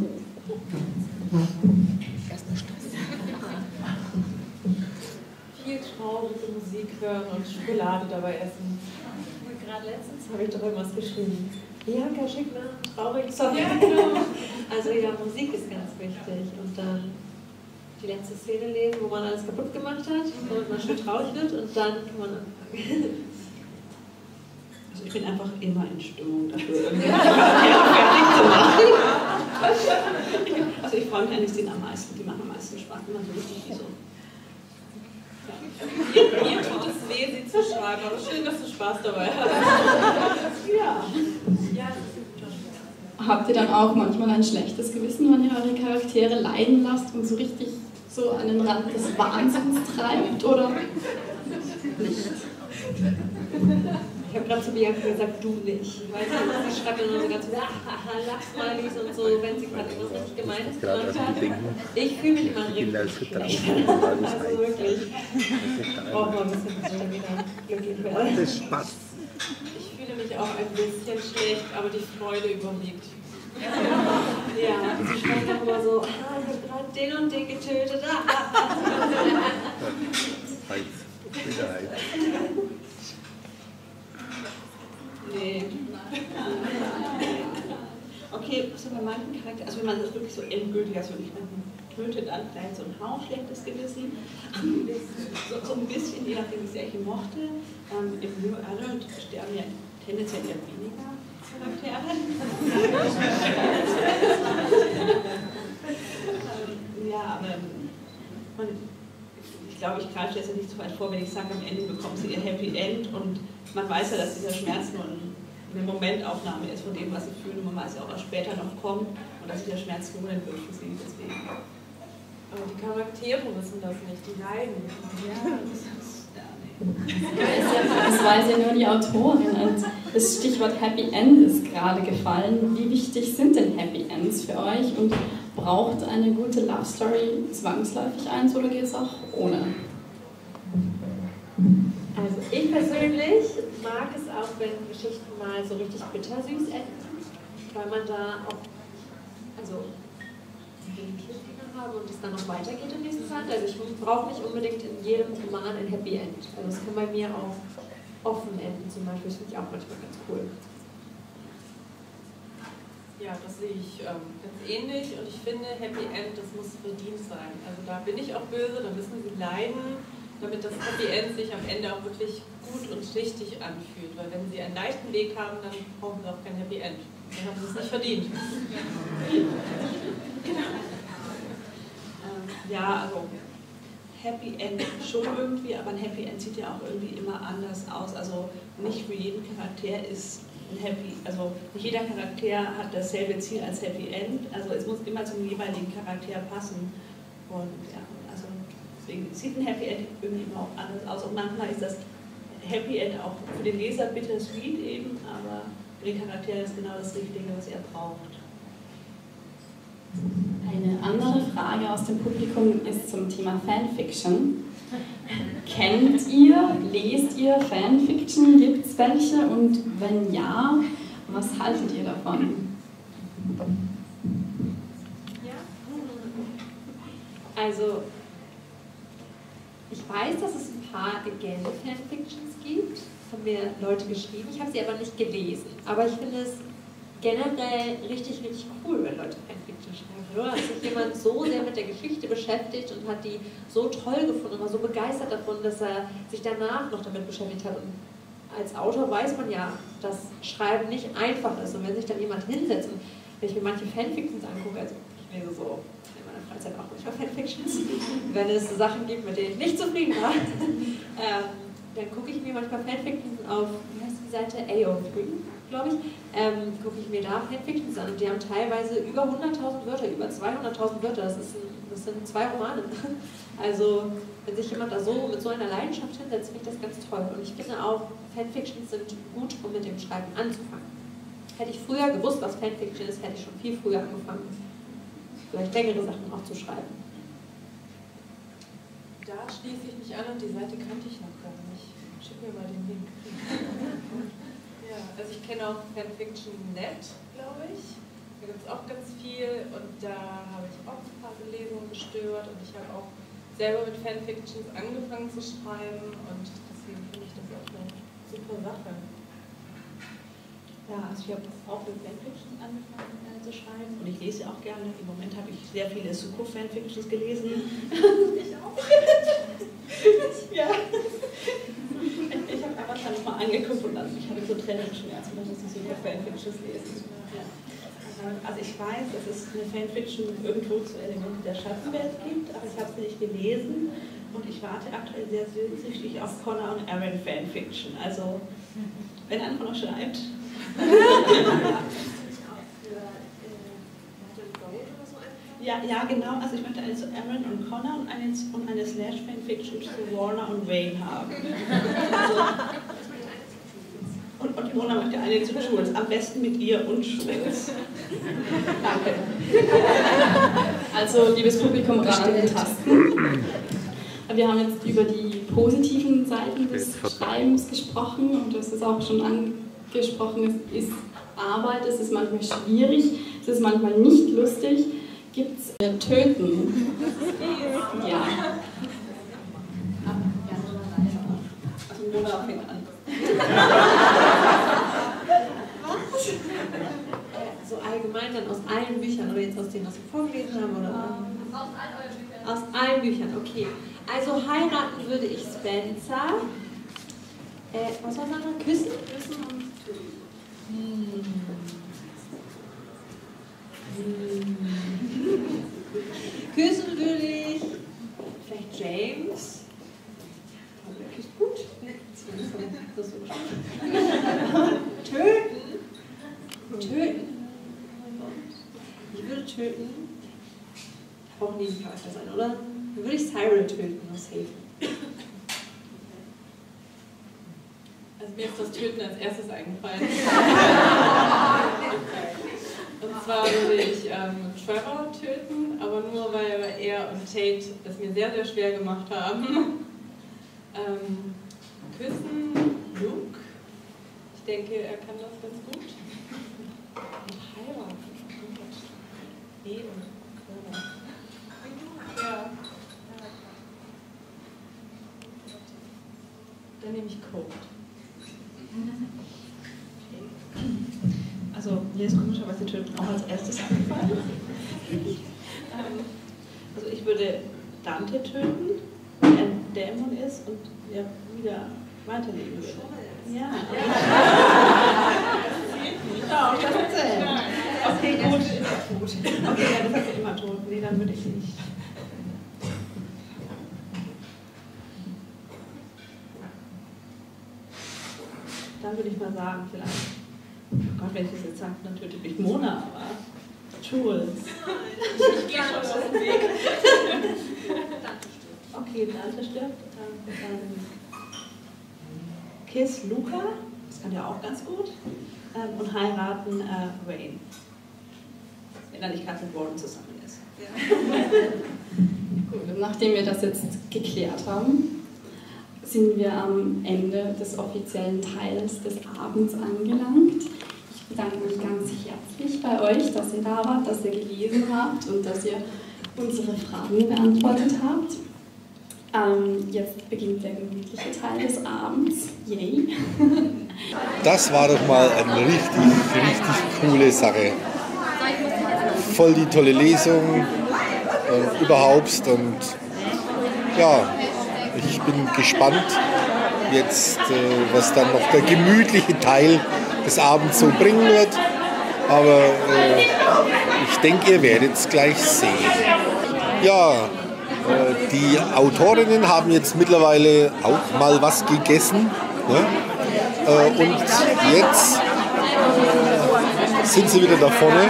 Viel traurige Musik hören und Schokolade dabei essen. Gerade letztens habe ich doch irgendwas geschrieben. Bianca, schick mir einen traurigen Song. Ja, genau. Also ja, Musik ist ganz wichtig. Und dann die letzte Szene lesen, wo man alles kaputt gemacht hat und man schön traurig wird und dann kann man anfangen. Also ich bin einfach immer in Stimmung dafür, irgendwie fertig zu machen. Also ich freue mich eigentlich, die am meisten, die machen am meisten Spaß, wenn man so richtig so. Mir, mir tut es weh, sie zu schreiben, aber schön, dass du Spaß dabei hast. Ja. Ja, das ist ein guter Spaß. Habt ihr dann auch manchmal ein schlechtes Gewissen, wenn ihr eure Charaktere leiden lasst und so richtig so an den Rand des Wahnsinns treibt, oder? Ich habe gerade zu Bianca gesagt, du nicht. Weil sie, sie schreibt dann immer so ganz viel, haha, Lachsmilies und so, wenn sie gerade irgendwas richtig gemeint hat. Ich fühle mich immer richtig schlecht. Also wirklich. Braucht man ein bisschen, bis ich wieder glücklich werde. Das ist Spaß. Ich fühle mich auch ein bisschen schlecht, aber die Freude überwiegt. Ja, sie schreibt dann immer so, ah, ich habe gerade den und den getötet. Heiz. Sicherheit. Nee. Okay, so bei manchen Charakteren, also wenn man das wirklich so endgültig, also wenn ich töte, dann vielleicht so ein hauchschlechtes Gewissen, so, so ein bisschen, je nachdem, wie sehr ich ihn mochte. Ähm, Im New Adult sterben ja tendenziell eher weniger Charaktere. Ja, aber man, ich glaube, ich greife jetzt nicht so weit vor, wenn ich sage, am Ende bekommen sie ihr Happy End und man weiß ja, dass dieser Schmerz nur eine Momentaufnahme ist von dem, was sie fühlen und man weiß ja auch, was später noch kommt und dass sich der Schmerz lohnen wird für sie, deswegen. Aber die Charaktere wissen das nicht, die leiden. Ja, das ist, ja, Das weiß ja nur die Autorin und das Stichwort Happy End ist gerade gefallen. Wie wichtig sind denn Happy Ends für euch und braucht eine gute Love Story zwangsläufig eins oder geht es auch ohne? Also ich persönlich mag es auch, wenn Geschichten mal so richtig bittersüß enden, weil man da auch, also den Cliffhanger habe und es dann noch weitergeht im nächsten Zeit. Also ich brauche nicht unbedingt in jedem Roman ein Happy End. Also es kann bei mir auch offen enden zum Beispiel, das finde ich auch manchmal ganz cool. Ja, das sehe ich ähm, ganz ähnlich und ich finde, Happy End, das muss verdient sein. Also da bin ich auch böse, da müssen sie leiden, damit das Happy End sich am Ende auch wirklich gut und richtig anfühlt. Weil wenn sie einen leichten Weg haben, dann brauchen sie auch kein Happy End. Dann haben sie es nicht verdient. ähm, ja, also Happy End schon irgendwie, aber ein Happy End sieht ja auch irgendwie immer anders aus. Also nicht für jeden Charakter ist ein Happy, also nicht jeder Charakter hat dasselbe Ziel als Happy End. Also es muss immer zum jeweiligen Charakter passen. Und ja, also deswegen sieht ein Happy End irgendwie immer auch anders aus. Und manchmal ist das Happy End auch für den Leser bittersweet eben, aber für den Charakter ist genau das Richtige, was er braucht. Eine andere Frage aus dem Publikum ist zum Thema Fanfiction. Kennt ihr, lest ihr Fanfiction? Gibt es welche? Und wenn ja, was haltet ihr davon? Ja. Also, ich weiß, dass es ein paar legende Fanfictions gibt, haben mir Leute geschrieben, ich habe sie aber nicht gelesen. Aber ich finde es generell richtig, richtig cool, wenn Leute Fanfiction schreiben, oder? Dass sich jemand so sehr mit der Geschichte beschäftigt und hat die so toll gefunden und war so begeistert davon, dass er sich danach noch damit beschäftigt hat. Und als Autor weiß man ja, dass Schreiben nicht einfach ist. Und wenn sich dann jemand hinsetzt, und wenn ich mir manche Fanfictions angucke, also ich lese so in meiner Freizeit auch manchmal Fanfictions, wenn es Sachen gibt, mit denen ich nicht zufrieden war, ähm, dann gucke ich mir manchmal Fanfictions auf, wie heißt die Seite, A O drei, glaube ich, ähm, gucke ich mir da Fanfictions an und die haben teilweise über hunderttausend Wörter, über zweihunderttausend Wörter, das, ist ein, das sind zwei Romane. Also wenn sich jemand da so mit so einer Leidenschaft hinsetzt, finde ich das ganz toll. Und ich finde auch, Fanfictions sind gut, um mit dem Schreiben anzufangen. Hätte ich früher gewusst, was Fanfiction ist, hätte ich schon viel früher angefangen, vielleicht längere Sachen auch zu schreiben. Da schließe ich mich an und die Seite kannte ich noch gar nicht. Schick mir mal den Link. Ja, also ich kenne auch Fanfiction Punkt net, glaube ich. Da gibt es auch ganz viel und da habe ich auch ein paar Lesungen gestört und ich habe auch selber mit Fanfictions angefangen zu schreiben und deswegen finde ich das auch eine super Sache. Ja, also ich habe auch mit Fanfiction angefangen äh, zu schreiben und ich lese auch gerne. Im Moment habe ich sehr viele Suko-Fanfictions gelesen. Ich auch. Ja. Ich habe einfach dann mal angeguckt und dann, ich hatte so Trennungsschmerzen, wenn ich die Suko-Fanfictions lesen. Ja. Also ich weiß, dass es eine Fanfiction irgendwo zu Elemente der Schattenwelt gibt, aber ich habe sie nicht gelesen und ich warte aktuell sehr sehnsüchtig auf Connor und Aaron Fanfiction. Also, wenn einer von euch schreibt. Ja, ja, genau. Also ich möchte eine zu Aaron und Connor und eine, und eine Slash-Fanfiction zu Warner und Wayne haben. Also, und, und Mona möchte eine zu Jules. Am besten mit ihr und Jules. Danke. Also, liebes Publikum, ran an den Tasten. Wir haben jetzt über die positiven Seiten des Schreibens gesprochen und das ist auch schon angesprochen, es ist Arbeit, es ist manchmal schwierig, es ist manchmal nicht lustig. Gibt es äh, Töten? Ja. Also Mona fängt an. So allgemein dann aus allen Büchern oder jetzt aus denen, was wir vorgelesen haben? Oder? Aus allen euren Büchern. Aus allen Büchern, okay. Also heiraten würde ich Spencer. Äh, was war das andere? Küssen? Küssen und töten. Hm. Hm. Küssen würde ich vielleicht James. Der küsst gut. Das ist so töten. Töten. Ich würde töten. Auch ein Nebencharakter sein, oder? Dann würde ich Cyril töten aus Haven. Also mir ist das Töten als erstes eingefallen. Und zwar würde ich ähm, Trevor töten, aber nur weil er und Tate es mir sehr, sehr schwer gemacht haben. ähm, küssen Luke. Ich denke, er kann das ganz gut. Und heiraten. Nee, und ja. Dann nehme ich Code. Also mir ist komischerweise Töten auch als erstes eingefallen. Also ich würde Dante töten, der ein Dämon ist und ja, wieder weiterleben würde. Ja. Ja, das erzählen. Okay, gut. Okay, ja, das hat er immer tot. Nee, dann würde ich nicht. Dann würde ich mal sagen, vielleicht. Oh Gott, wenn ich das jetzt sage, dann tötet mich Mona, aber Jules. Ich gehe schon auf den Weg. Okay, Dante stirbt. Dann, dann Kiss Luca, das kann ja auch ganz gut. Ähm, und heiraten äh, Wayne. Wenn er nicht gerade mit Warren zusammen ist. Ja. Gut, und nachdem wir das jetzt geklärt haben, sind wir am Ende des offiziellen Teils des Abends angelangt. Ich bedanke mich ganz herzlich bei euch, dass ihr da wart, dass ihr gelesen habt und dass ihr unsere Fragen beantwortet habt. Ähm, jetzt beginnt der gemütliche Teil des Abends. Yay! Das war doch mal eine richtig, richtig coole Sache. Voll die tolle Lesung und überhaupt. Und ja, ich bin gespannt jetzt, was dann noch der gemütliche Teil des Abends so bringen wird. Aber äh, ich denke, ihr werdet es gleich sehen. Ja, äh, die Autorinnen haben jetzt mittlerweile auch mal was gegessen. Ne? Äh, und jetzt äh, sind sie wieder da vorne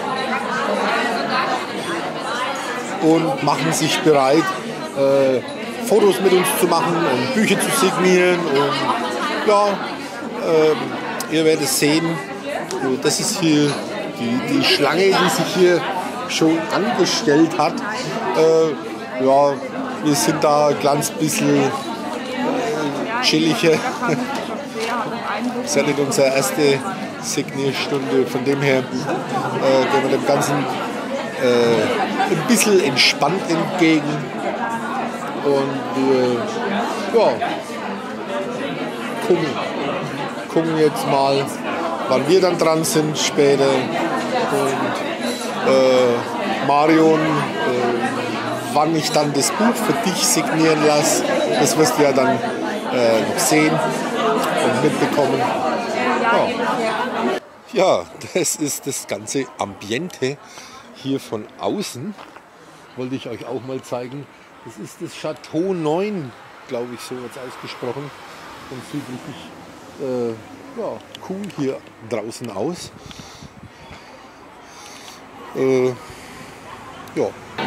und machen sich bereit, äh, Fotos mit uns zu machen und Bücher zu signieren. Und ja, äh, ihr werdet sehen, das ist hier die, die Schlange, die sich hier schon angestellt hat. Äh, ja, wir sind da ein ganz bisschen äh, chilliger. Das ist ja nicht unsere erste Signierstunde. Von dem her äh, gehen wir dem Ganzen äh, ein bisschen entspannt entgegen. Und äh, ja, gucken, gucken jetzt mal, wann wir dann dran sind später. Und äh, Marion, äh, wann ich dann das Buch für dich signieren lasse, das wirst du ja dann äh, noch sehen und mitbekommen. Ja. Ja, das ist das ganze Ambiente hier von außen. Wollte ich euch auch mal zeigen. Das ist das Chateau neun, glaube ich, so wird es ausgesprochen. Und sieht wirklich äh, ja, cool hier draußen aus. Äh, ja.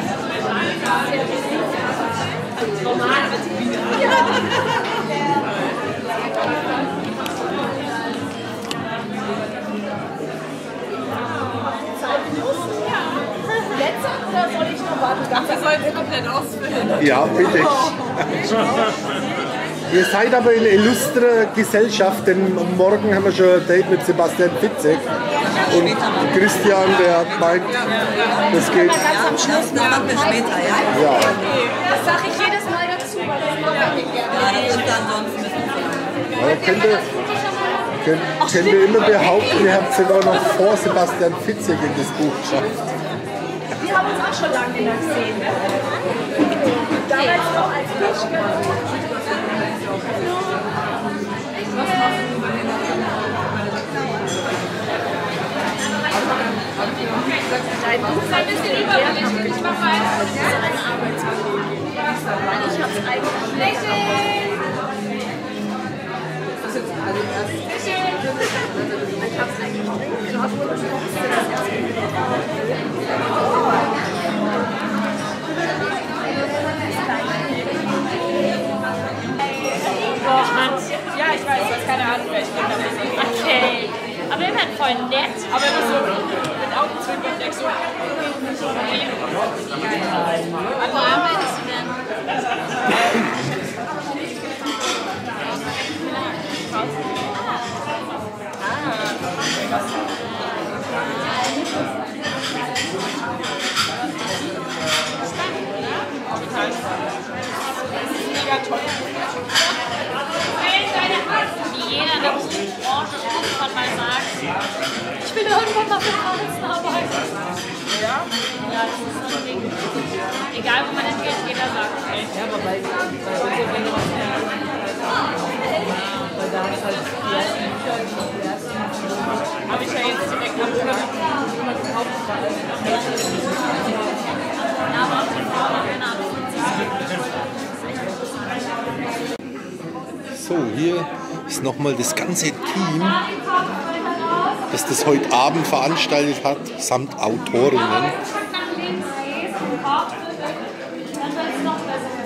Oder soll ich noch warten? Dafür sollen wir komplett ausfüllen. Ja, bitte. Ihr seid aber in illustrer Gesellschaft, denn morgen haben wir schon ein Date mit Sebastian Fitzek. Und Christian, der hat gemeint, das geht. Am Schluss machen wir später, ja? Ja. Das sage ich jedes Mal dazu, weil das mache ich gerne. Und ansonsten müssen wir Ja, könnt, ihr, könnt, könnt ihr immer behaupten, ihr habt sogar noch vor Sebastian Fitzek in das Buch geschafft. Die haben uns auch schon lange nicht mehr gesehen. Ne? Damals noch als Pitch. Dein Buch ist ein bisschen überbelichtet. Ich mache weiter. Das ist eine Arbeitskollegin. Ich habe es eigentlich nicht. Das ist jetzt alle erst. Ich habe es eigentlich nicht. Gerade wurde es das erste. Ja, ich weiß, du hast keine Ahnung, wer ich bin. Okay. Aber ihr werdet voll nett. Aber immer so mit Augenzwinkern und denkst so. Wo arbeitest du denn? Mega toll. Wie jeder in der Branche irgendwann mal sagt, ich will irgendwann mal für Carlsen arbeiten. Ja? Ja, das ist so ein Ding. Egal wo man hingeht, jeder sagt, okay. Ja, aber bei, bei unserer Generation, weil da ist halt die ersten Bücher, die ersten Habe ich ja jetzt direkt am Können. Ja, aber auch die Frauen, keine Ahnung. So, hier ist nochmal das ganze Team, das das heute Abend veranstaltet hat, samt Autorinnen. Dann soll es noch besser.